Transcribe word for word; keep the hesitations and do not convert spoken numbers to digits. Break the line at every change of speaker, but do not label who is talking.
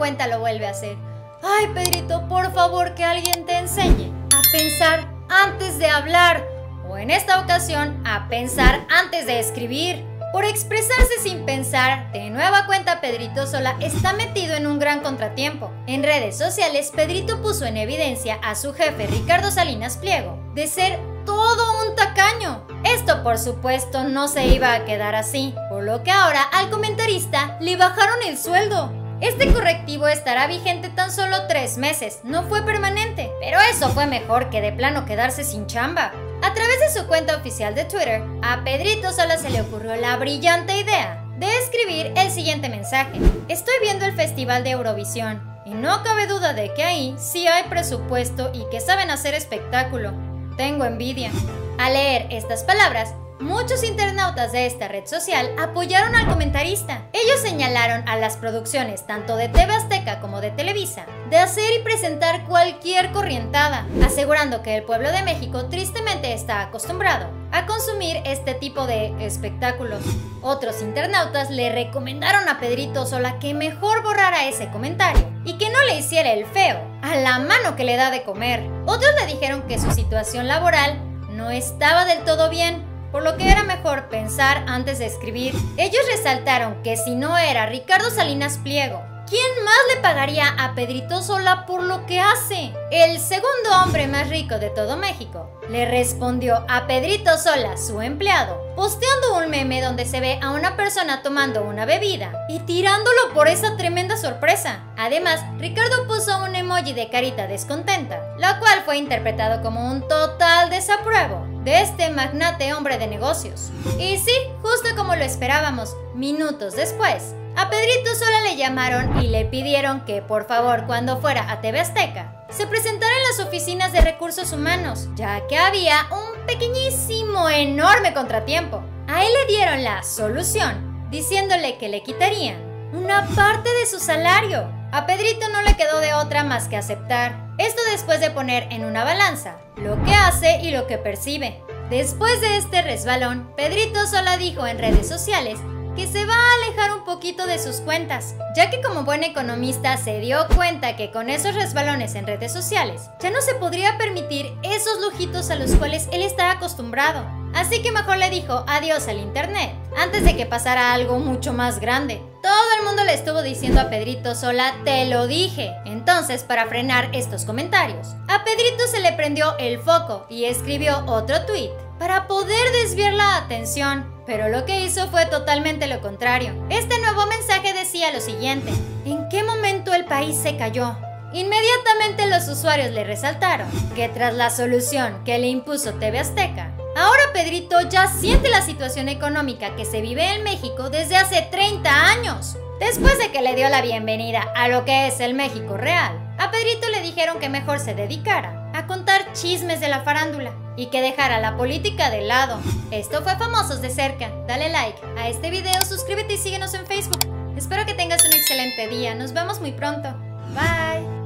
cuenta lo vuelve a hacer. Ay, Pedrito, por favor que alguien te enseñe a pensar antes de hablar. O en esta ocasión, a pensar antes de escribir. Por expresarse sin pensar, de nueva cuenta Pedrito Sola está metido en un gran contratiempo. En redes sociales, Pedrito puso en evidencia a su jefe Ricardo Salinas Pliego de ser todo un tacaño. Esto por supuesto no se iba a quedar así, por lo que ahora al comentarista le bajaron el sueldo. Este correctivo estará vigente tan solo tres meses, no fue permanente, pero eso fue mejor que de plano quedarse sin chamba. A través de su cuenta oficial de Twitter, a Pedrito Sola se le ocurrió la brillante idea de escribir el siguiente mensaje. Estoy viendo el Festival de Eurovisión y no cabe duda de que ahí sí hay presupuesto y que saben hacer espectáculo. Tengo envidia. Al leer estas palabras, muchos internautas de esta red social apoyaron al comentarista. Ellos señalaron a las producciones tanto de T V Azteca como de Televisa de hacer y presentar cualquier corrientada, asegurando que el pueblo de México tristemente está acostumbrado a consumir este tipo de espectáculos. Otros internautas le recomendaron a Pedrito Sola que mejor borrara ese comentario y que no le hiciera el feo a la mano que le da de comer. Otros le dijeron que su situación laboral no estaba del todo bien, por lo que era mejor pensar antes de escribir. Ellos resaltaron que si no era Ricardo Salinas Pliego, ¿quién más le pagaría a Pedrito Sola por lo que hace? El segundo hombre más rico de todo México le respondió a Pedrito Sola, su empleado, posteando un meme donde se ve a una persona tomando una bebida y tirándolo por esa tremenda sorpresa. Además, Ricardo puso un emoji de carita descontenta, lo cual fue interpretado como un total desapruebo de este magnate hombre de negocios. Y sí, justo como lo esperábamos, minutos después, a Pedrito Sola le llamaron y le pidieron que por favor cuando fuera a T V Azteca se presentara en las oficinas de recursos humanos, ya que había un pequeñísimo, enorme contratiempo. A él le dieron la solución, diciéndole que le quitarían una parte de su salario. A Pedrito no le quedó de otra más que aceptar. Esto después de poner en una balanza lo que hace y lo que percibe. Después de este resbalón, Pedrito Sola dijo en redes sociales que se va a alejar un poquito de sus cuentas, ya que como buen economista se dio cuenta que con esos resbalones en redes sociales ya no se podría permitir esos lujitos a los cuales él está acostumbrado. Así que mejor le dijo adiós al internet antes de que pasara algo mucho más grande. Todo el mundo le estuvo diciendo a Pedrito Sola, te lo dije. Entonces, para frenar estos comentarios, a Pedrito se le prendió el foco y escribió otro tweet para poder desviar la atención. Pero lo que hizo fue totalmente lo contrario. Este nuevo mensaje decía lo siguiente: ¿en qué momento el país se cayó? Inmediatamente los usuarios le resaltaron que tras la solución que le impuso T V Azteca, ahora Pedrito ya siente la situación económica que se vive en México desde hace treinta años. Después de que le dio la bienvenida a lo que es el México real, a Pedrito le dijeron que mejor se dedicara a contar chismes de la farándula y que dejara la política de lado. Esto fue Famosos de Cerca. Dale like a este video, suscríbete y síguenos en Facebook. Espero que tengas un excelente día. Nos vemos muy pronto. Bye.